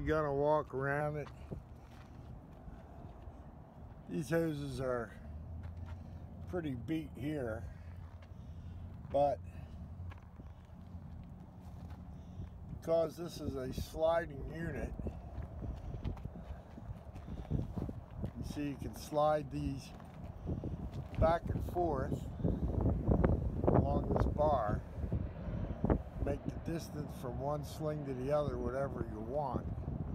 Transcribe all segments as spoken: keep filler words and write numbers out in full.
gonna walk around it. These hoses are pretty beat here, but because this is a sliding unit, you see you can slide these back and forth along this bar, make the distance from one sling to the other whatever you want.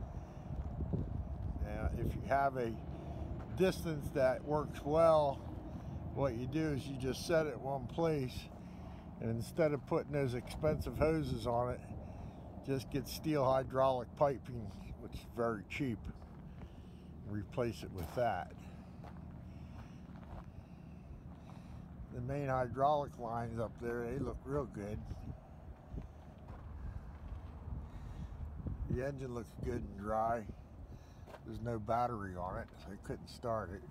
Now if you have a distance that works well, what you do is you just set it one place, and instead of putting those expensive hoses on it, just get steel hydraulic piping, which is very cheap, and replace it with that. The main hydraulic lines up there, they look real good. The engine looks good and dry. There's no battery on it, so I couldn't start it.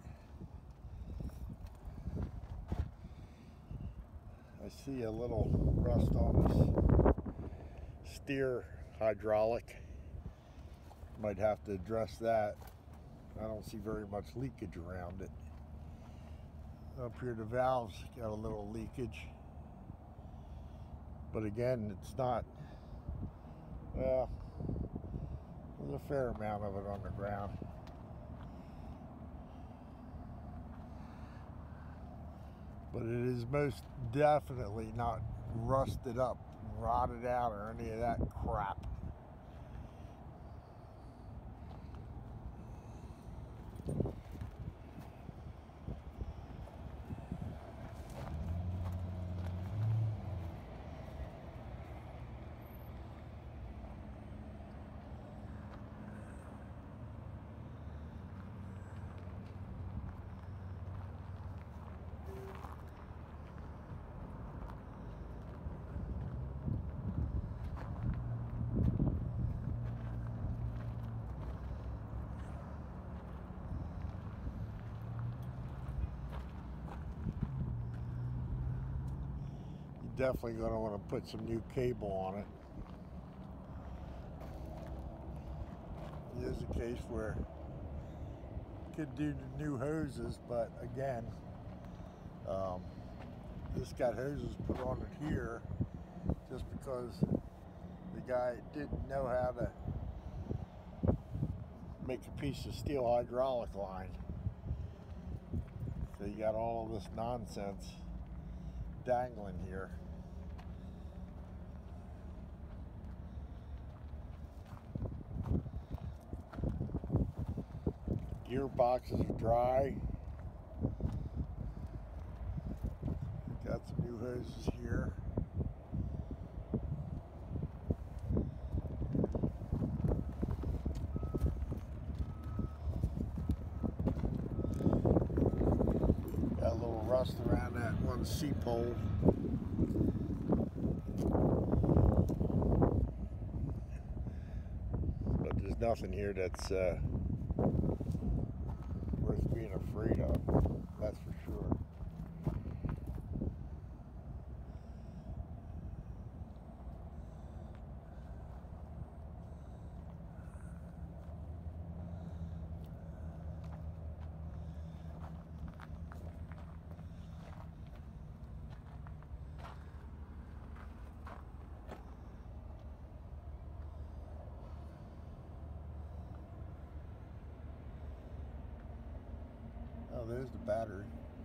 I see a little rust on this steer hydraulic. Might have to address that. I don't see very much leakage around it. Up here the valves got a little leakage. But again, it's not, well, there's a fair amount of it on the ground. But it is most definitely not rusted up, rotted out, or any of that crap. Definitely going to want to put some new cable on it. Here's a case where you could do the new hoses, but again, um, this got hoses put on it here just because the guy didn't know how to make a piece of steel hydraulic line. So you got all of this nonsense dangling here. Gearboxes are dry. Got some new hoses here. Got a little rust around that one seat hole. But there's nothing here that's uh, worth being afraid of, that's for sure. Oh, there's the battery.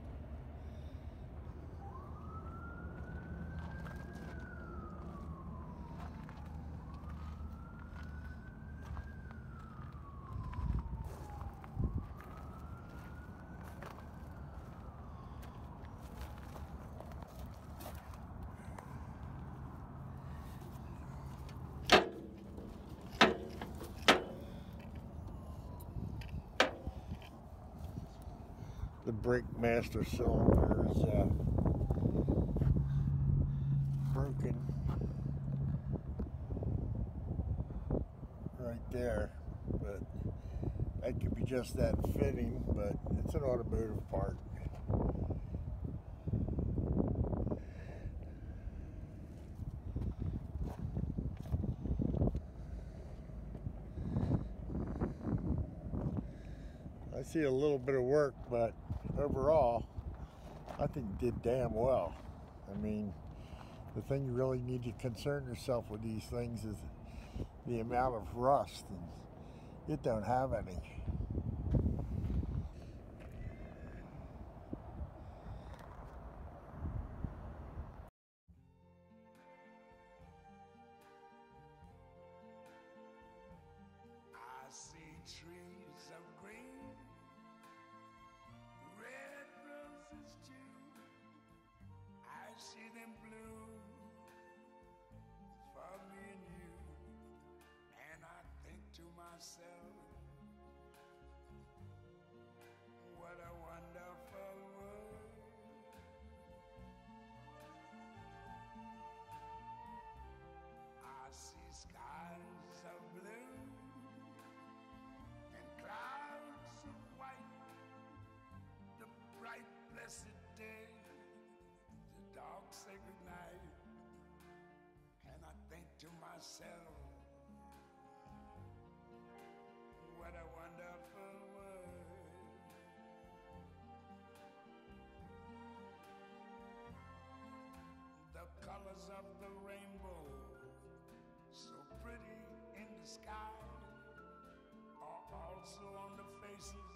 The brake master cylinder is uh, broken right there, but that could be just that fitting, but it's an automotive part. see a little bit of work, but overall, I think did damn well. I mean, the thing you really need to concern yourself with these things is the amount of rust, and it don't have any. I see trees of green, red roses too. I see them bloom for me and you. And I think to myself, what a wonderful world. I see skies of blue and clouds of white, the bright blessed day, the dark sacred night. And I think to myself, what a wonderful world. The colors of the rainbow, so pretty in the sky, are also on the faces